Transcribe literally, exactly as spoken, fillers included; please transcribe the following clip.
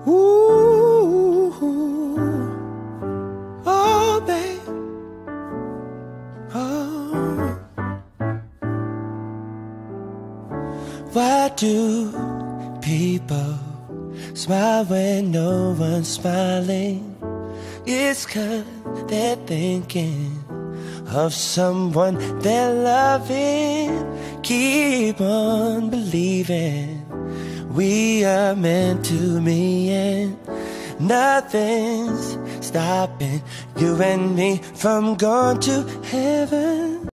Ooh, oh, babe, oh. Why do people smile when no one's smiling? It's 'cause they're thinking of someone they're loving. Keep on believing we are meant to be, and nothing's stopping you and me from going to heaven.